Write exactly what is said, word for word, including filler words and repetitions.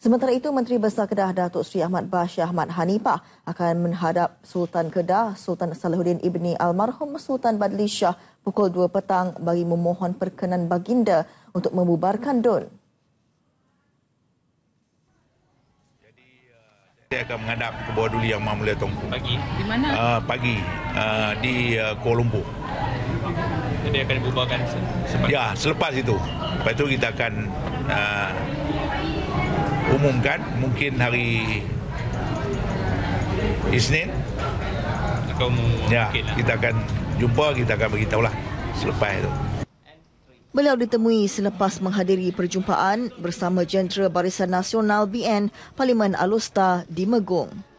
Sementara itu, Menteri Besar Kedah Datuk Seri Ahmad Bashir Ahmad Hanifah akan menghadap Sultan Kedah Sultan Salahuddin Ibni Almarhum Sultan Badli Shah pukul dua petang bagi memohon perkenan baginda untuk membubarkan D U N. Saya akan menghadap ke bawah Duli Yang Maha Mulia Tunku. Pagi? Di mana? Uh, pagi uh, di uh, Kuala Lumpur. Jadi akan dibubarkan selepas? Ya, selepas itu. Lepas itu kita akan uh, umumkan mungkin hari Isnin. Atau ya, mungkin lah. Kita akan jumpa, kita akan beritahulah selepas itu. Beliau ditemui selepas menghadiri perjumpaan bersama Jentera Barisan Nasional B N Parlimen Alustar di Megong.